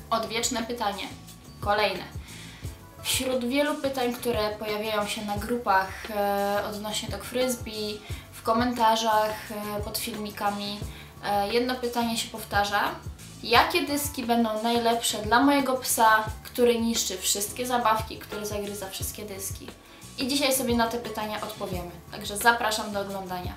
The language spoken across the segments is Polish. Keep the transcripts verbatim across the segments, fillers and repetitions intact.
Odwieczne pytanie. Kolejne. Wśród wielu pytań, które pojawiają się na grupach e, odnośnie do frisbee, w komentarzach e, pod filmikami, e, jedno pytanie się powtarza. Jakie dyski będą najlepsze dla mojego psa, który niszczy wszystkie zabawki, który zagryza wszystkie dyski? I dzisiaj sobie na te pytania odpowiemy. Także zapraszam do oglądania.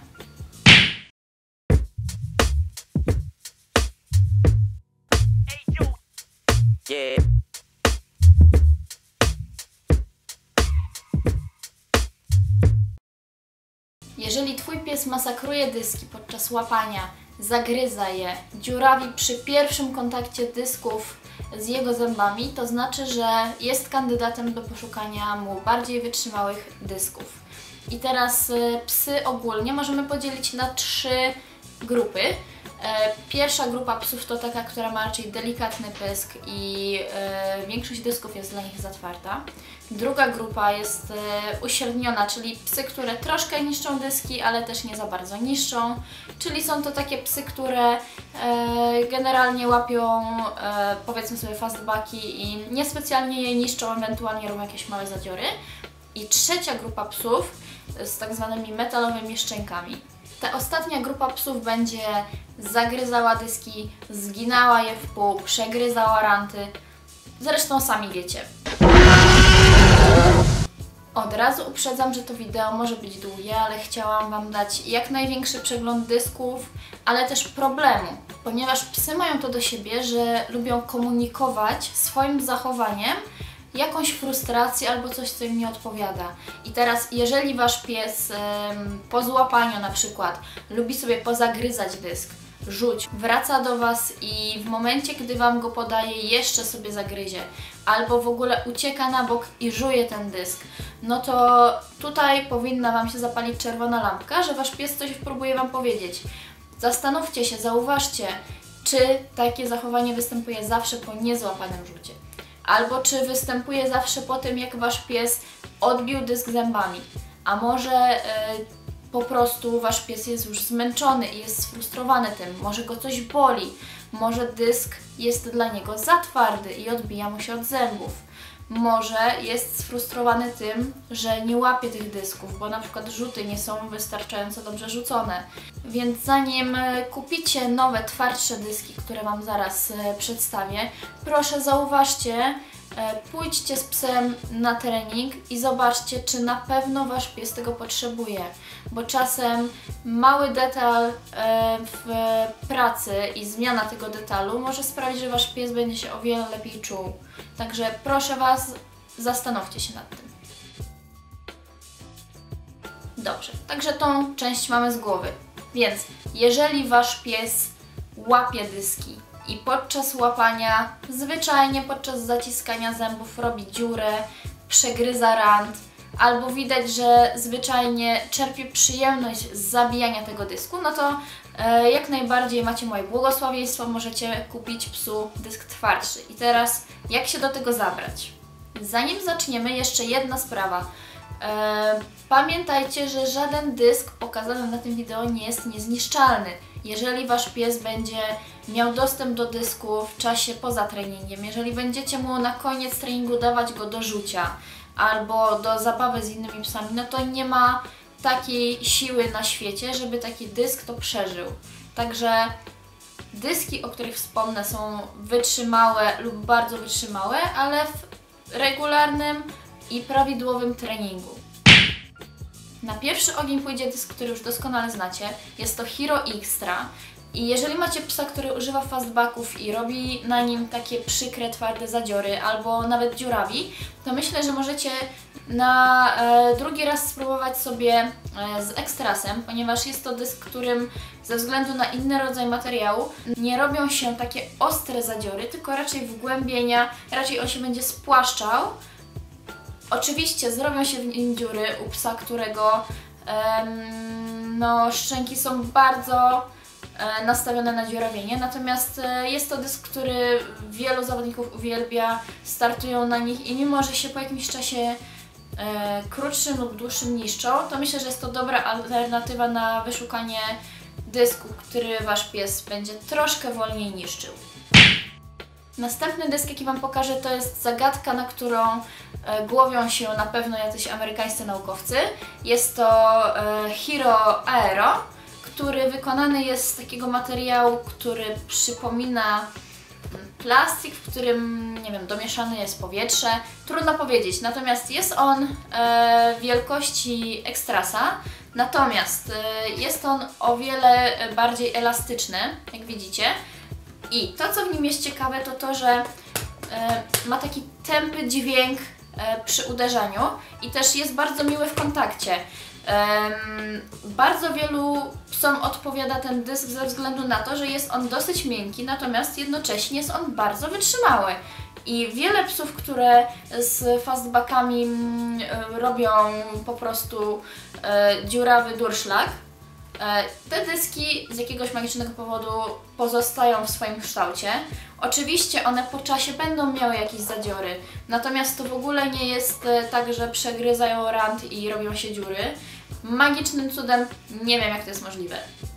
Jeżeli Twój pies masakruje dyski podczas łapania, zagryza je, dziurawi przy pierwszym kontakcie dysków z jego zębami, to znaczy, że jest kandydatem do poszukania mu bardziej wytrzymałych dysków. I teraz psy ogólnie możemy podzielić na trzy grupy. Pierwsza grupa psów to taka, która ma raczej delikatny pysk i e, większość dysków jest dla nich zatwarta. Druga grupa jest e, uśredniona, czyli psy, które troszkę niszczą dyski, ale też nie za bardzo niszczą. Czyli są to takie psy, które e, generalnie łapią e, powiedzmy sobie fastbacki i niespecjalnie je niszczą, ewentualnie robią jakieś małe zadziory. I trzecia grupa psów z tak zwanymi metalowymi szczękami. Ta ostatnia grupa psów będzie zagryzała dyski, zginała je w pół, przegryzała ranty. Zresztą sami wiecie. Od razu uprzedzam, że to wideo może być długie, ale chciałam Wam dać jak największy przegląd dysków, ale też problemu, ponieważ psy mają to do siebie, że lubią komunikować swoim zachowaniem jakąś frustrację albo coś, co im nie odpowiada. I teraz, jeżeli Wasz pies ym, po złapaniu na przykład lubi sobie pozagryzać dysk, rzuć, wraca do Was i w momencie, gdy Wam go podaje, jeszcze sobie zagryzie, albo w ogóle ucieka na bok i żuje ten dysk, no to tutaj powinna Wam się zapalić czerwona lampka, że Wasz pies coś próbuje Wam powiedzieć. Zastanówcie się, zauważcie, czy takie zachowanie występuje zawsze po niezłapanym rzucie. Albo czy występuje zawsze po tym, jak Wasz pies odbił dysk zębami. A może yy, po prostu Wasz pies jest już zmęczony i jest sfrustrowany tym. Może go coś boli. Może dysk jest dla niego za twardy i odbija mu się od zębów. Może jest sfrustrowany tym, że nie łapie tych dysków, bo na przykład rzuty nie są wystarczająco dobrze rzucone. Więc zanim kupicie nowe, twardsze dyski, które Wam zaraz przedstawię, proszę zauważcie, pójdźcie z psem na trening i zobaczcie, czy na pewno Wasz pies tego potrzebuje. Bo czasem mały detal w pracy i zmiana tego detalu może sprawić, że Wasz pies będzie się o wiele lepiej czuł. Także proszę Was, zastanówcie się nad tym. Dobrze, także tą część mamy z głowy. Więc jeżeli Wasz pies łapie dyski i podczas łapania, zwyczajnie podczas zaciskania zębów robi dziurę, przegryza rant, albo widać, że zwyczajnie czerpie przyjemność z zabijania tego dysku, no to e, jak najbardziej macie moje błogosławieństwo, możecie kupić psu dysk twardszy. I teraz, jak się do tego zabrać? Zanim zaczniemy, jeszcze jedna sprawa. E, pamiętajcie, że żaden dysk pokazany na tym wideo nie jest niezniszczalny. Jeżeli Wasz pies będzie miał dostęp do dysku w czasie poza treningiem, jeżeli będziecie mu na koniec treningu dawać go do rzucia albo do zabawy z innymi psami, no to nie ma takiej siły na świecie, żeby taki dysk to przeżył. Także dyski, o których wspomnę, są wytrzymałe lub bardzo wytrzymałe, ale w regularnym i prawidłowym treningu. Na pierwszy ogień pójdzie dysk, który już doskonale znacie. Jest to Hero Xtra. I jeżeli macie psa, który używa fastbacków i robi na nim takie przykre, twarde zadziory albo nawet dziurawi, to myślę, że możecie na e, drugi raz spróbować sobie e, z Extrasem, ponieważ jest to dysk, którym ze względu na inny rodzaj materiału nie robią się takie ostre zadziory, tylko raczej wgłębienia, raczej on się będzie spłaszczał. Oczywiście zrobią się w nim dziury u psa, którego em, no, szczęki są bardzo e, nastawione na dziurawienie, natomiast e, jest to dysk, który wielu zawodników uwielbia, startują na nich i mimo, że się po jakimś czasie e, krótszym lub dłuższym niszczą, to myślę, że jest to dobra alternatywa na wyszukanie dysku, który Wasz pies będzie troszkę wolniej niszczył. Następny dysk, jaki Wam pokażę, to jest zagadka, na którą e, głowią się na pewno jacyś amerykańscy naukowcy. Jest to e, Hero Aero, który wykonany jest z takiego materiału, który przypomina plastik, w którym, nie wiem, domieszane jest powietrze. Trudno powiedzieć, natomiast jest on e, wielkości ekstrasa, natomiast e, jest on o wiele bardziej elastyczny, jak widzicie. I to, co w nim jest ciekawe, to to, że e, ma taki tępy dźwięk e, przy uderzaniu i też jest bardzo miły w kontakcie. Um, bardzo wielu psom odpowiada ten dysk ze względu na to, że jest on dosyć miękki, natomiast jednocześnie jest on bardzo wytrzymały. I wiele psów, które z fastbackami mm, robią po prostu e, dziurawy durszlak, e, te dyski z jakiegoś magicznego powodu pozostają w swoim kształcie. Oczywiście one po czasie będą miały jakieś zadziory, natomiast to w ogóle nie jest e, tak, że przegryzają rant i robią się dziury. Magicznym cudem nie wiem, jak to jest możliwe.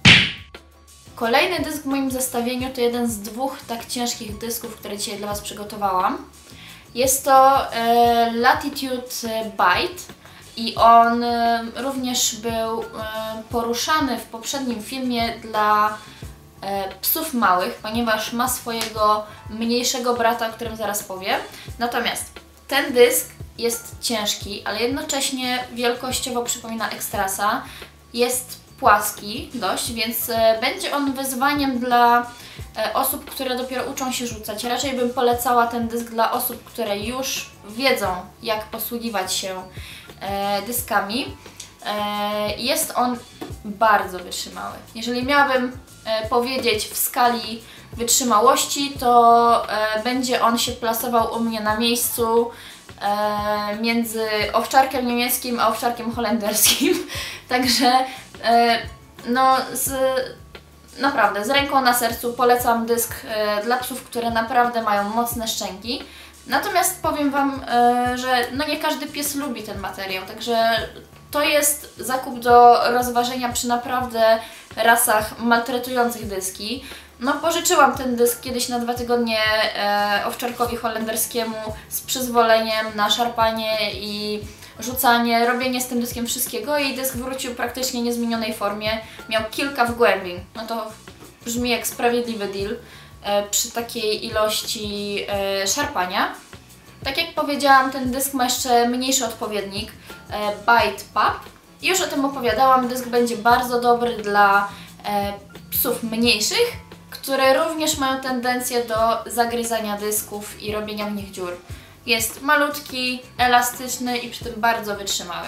Kolejny dysk w moim zestawieniu to jeden z dwóch tak ciężkich dysków, które dzisiaj dla Was przygotowałam. Jest to e, Latitude Bite i on e, również był e, poruszany w poprzednim filmie dla e, psów małych, ponieważ ma swojego mniejszego brata, o którym zaraz powiem. Natomiast ten dysk jest ciężki, ale jednocześnie wielkościowo przypomina ekstrasa. Jest płaski dość, więc e, będzie on wyzwaniem dla e, osób, które dopiero uczą się rzucać. Raczej bym polecała ten dysk dla osób, które już wiedzą, jak posługiwać się e, dyskami. E, jest on bardzo wytrzymały. Jeżeli miałabym e, powiedzieć w skali wytrzymałości, to e, będzie on się plasował u mnie na miejscu e, między owczarkiem niemieckim a owczarkiem holenderskim. Także e, no z, naprawdę z ręką na sercu polecam dysk e, dla psów, które naprawdę mają mocne szczęki. Natomiast powiem Wam, e, że no nie każdy pies lubi ten materiał, także to jest zakup do rozważenia przy naprawdę rasach maltretujących dyski. No pożyczyłam ten dysk kiedyś na dwa tygodnie e, owczarkowi holenderskiemu z przyzwoleniem na szarpanie i rzucanie, robienie z tym dyskiem wszystkiego i dysk wrócił praktycznie w niezmienionej formie. Miał kilka wgłębień. No to brzmi jak sprawiedliwy deal e, przy takiej ilości e, szarpania. Tak jak powiedziałam, ten dysk ma jeszcze mniejszy odpowiednik, e, Bite Pup. I już o tym opowiadałam, dysk będzie bardzo dobry dla e, psów mniejszych, które również mają tendencję do zagryzania dysków i robienia w nich dziur. Jest malutki, elastyczny i przy tym bardzo wytrzymały.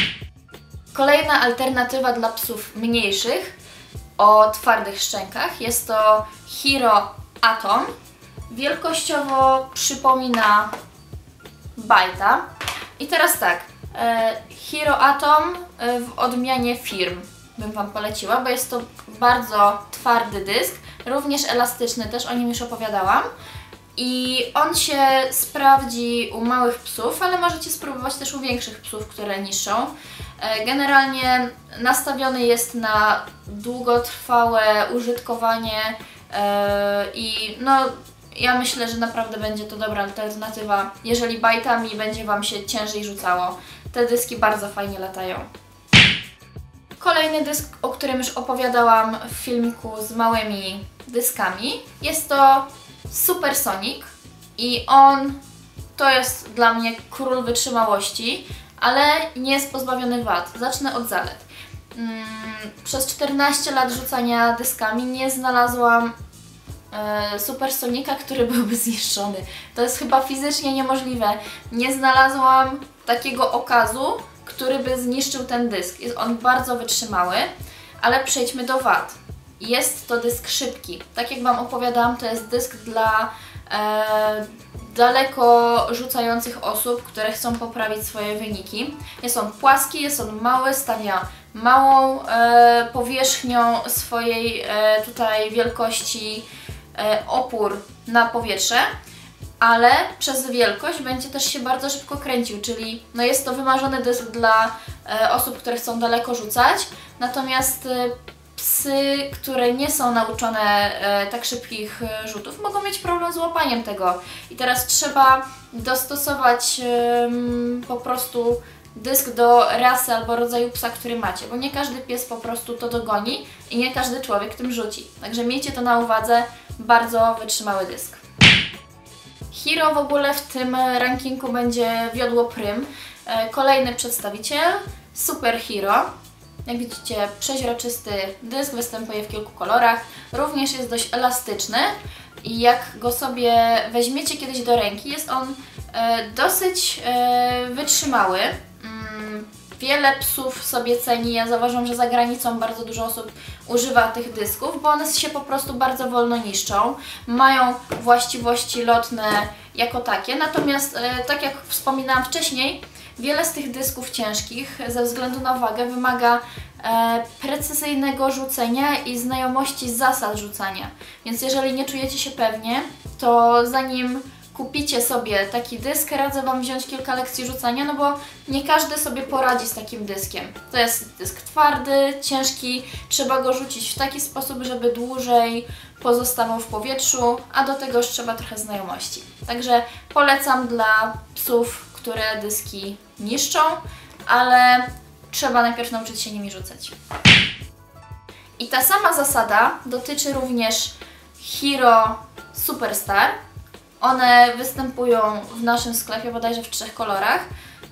Kolejna alternatywa dla psów mniejszych o twardych szczękach jest to Hero Atom. Wielkościowo przypomina Bite'a. I teraz tak, e, Hero Atom e, w odmianie firm bym Wam poleciła, bo jest to bardzo twardy dysk, również elastyczny, też o nim już opowiadałam. I on się sprawdzi u małych psów, ale możecie spróbować też u większych psów, które niszczą. Generalnie nastawiony jest na długotrwałe użytkowanie i no ja myślę, że naprawdę będzie to dobra alternatywa, jeżeli bajtami będzie Wam się ciężej rzucało. Te dyski bardzo fajnie latają. Kolejny dysk, o którym już opowiadałam w filmiku z małymi dyskami, jest to Supersonic i on to jest dla mnie król wytrzymałości, ale nie jest pozbawiony wad. Zacznę od zalet. Hmm, przez czternaście lat rzucania dyskami nie znalazłam e, Supersonika, który byłby zniszczony. To jest chyba fizycznie niemożliwe. Nie znalazłam takiego okazu, który by zniszczył ten dysk. Jest on bardzo wytrzymały, ale przejdźmy do wad. Jest to dysk szybki. Tak jak Wam opowiadałam, to jest dysk dla e, daleko rzucających osób, które chcą poprawić swoje wyniki. Jest on płaski, jest on mały, stawia małą e, powierzchnią swojej e, tutaj wielkości e, opór na powietrze, ale przez wielkość będzie też się bardzo szybko kręcił, czyli no jest to wymarzony dysk dla e, osób, które chcą daleko rzucać, natomiast e, psy, które nie są nauczone e, tak szybkich e, rzutów, mogą mieć problem z łapaniem tego. I teraz trzeba dostosować e, po prostu dysk do rasy albo rodzaju psa, który macie, bo nie każdy pies po prostu to dogoni i nie każdy człowiek tym rzuci. Także miejcie to na uwadze, bardzo wytrzymały dysk. Hiro w ogóle w tym rankingu będzie wiodło prym. Kolejny przedstawiciel, Super Hero. Jak widzicie, przeźroczysty dysk, występuje w kilku kolorach, również jest dość elastyczny i jak go sobie weźmiecie kiedyś do ręki, jest on e, dosyć e, wytrzymały. Mm, wiele psów sobie ceni, ja zauważam, że za granicą bardzo dużo osób używa tych dysków, bo one się po prostu bardzo wolno niszczą, mają właściwości lotne jako takie, natomiast e, tak jak wspominałam wcześniej, wiele z tych dysków ciężkich ze względu na wagę wymaga e, precyzyjnego rzucenia i znajomości zasad rzucania. Więc jeżeli nie czujecie się pewnie, to zanim kupicie sobie taki dysk, radzę Wam wziąć kilka lekcji rzucania, no bo nie każdy sobie poradzi z takim dyskiem. To jest dysk twardy, ciężki, trzeba go rzucić w taki sposób, żeby dłużej pozostawał w powietrzu, a do tego już trzeba trochę znajomości. Także polecam dla psów, które dyski niszczą, ale trzeba najpierw nauczyć się nimi rzucać. I ta sama zasada dotyczy również Hero Superstar. One występują w naszym sklepie bodajże w trzech kolorach.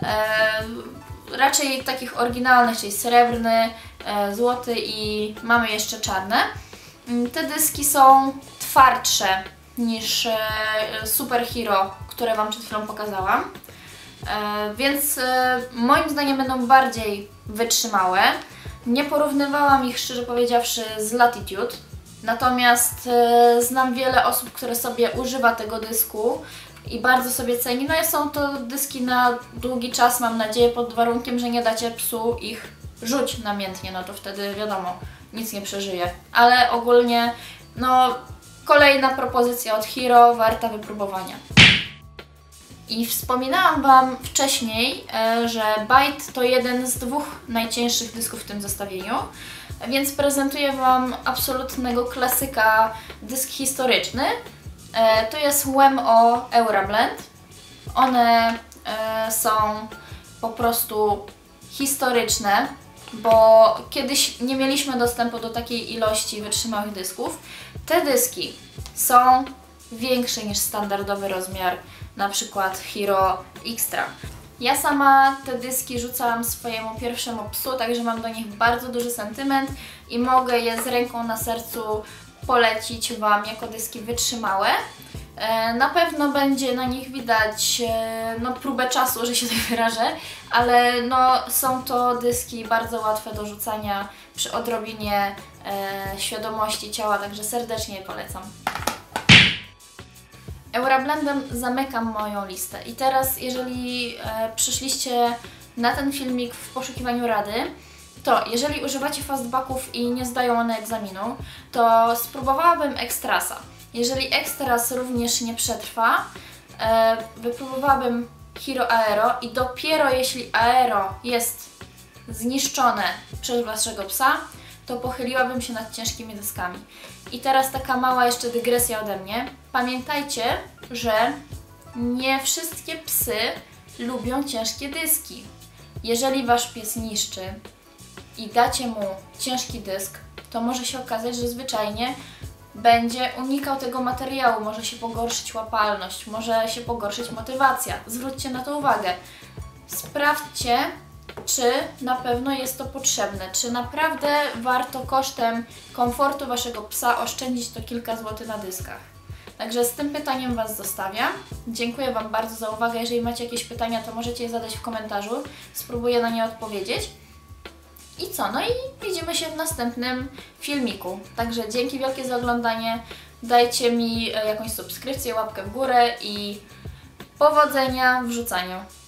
E, raczej takich oryginalnych, czyli srebrny, e, złoty i mamy jeszcze czarne. Te dyski są twardsze niż e, Super Hero, które Wam przed chwilą pokazałam. E, więc e, moim zdaniem będą bardziej wytrzymałe. Nie porównywałam ich, szczerze powiedziawszy, z Latitude. Natomiast e, znam wiele osób, które sobie używa tego dysku i bardzo sobie ceni. No i są to dyski na długi czas, mam nadzieję, pod warunkiem, że nie dacie psu ich rzuć namiętnie, no to wtedy wiadomo, nic nie przeżyje. Ale ogólnie, no, kolejna propozycja od Hero, warta wypróbowania. I wspominałam Wam wcześniej, e, że Bite to jeden z dwóch najcięższych dysków w tym zestawieniu, więc prezentuję Wam absolutnego klasyka, dysk historyczny. E, to jest W M O Eurablend. One e, są po prostu historyczne, bo kiedyś nie mieliśmy dostępu do takiej ilości wytrzymałych dysków. Te dyski są większe niż standardowy rozmiar, na przykład Hero Extra. Ja sama te dyski rzucałam swojemu pierwszemu psu, także mam do nich bardzo duży sentyment i mogę je z ręką na sercu polecić Wam jako dyski wytrzymałe. Na pewno będzie na nich widać no, próbę czasu, że się tak wyrażę, ale no, są to dyski bardzo łatwe do rzucania przy odrobinie e, świadomości ciała, także serdecznie je polecam. Eurablendem zamykam moją listę i teraz jeżeli e, przyszliście na ten filmik w poszukiwaniu rady, to jeżeli używacie fastbacków i nie zdają one egzaminu, to spróbowałabym Extrasa. Jeżeli Extras również nie przetrwa, e, wypróbowałabym Hero Aero i dopiero jeśli Aero jest zniszczone przez Waszego psa, to pochyliłabym się nad ciężkimi dyskami. I teraz taka mała jeszcze dygresja ode mnie. Pamiętajcie, że nie wszystkie psy lubią ciężkie dyski. Jeżeli Wasz pies niszczy i dacie mu ciężki dysk, to może się okazać, że zwyczajnie będzie unikał tego materiału, może się pogorszyć łapalność, może się pogorszyć motywacja. Zwróćcie na to uwagę. Sprawdźcie, czy na pewno jest to potrzebne, czy naprawdę warto kosztem komfortu Waszego psa oszczędzić to kilka złotych na dyskach. Także z tym pytaniem Was zostawiam. Dziękuję Wam bardzo za uwagę. Jeżeli macie jakieś pytania, to możecie je zadać w komentarzu. Spróbuję na nie odpowiedzieć. I co? No i widzimy się w następnym filmiku. Także dzięki wielkie za oglądanie. Dajcie mi jakąś subskrypcję, łapkę w górę i powodzenia w rzucaniu.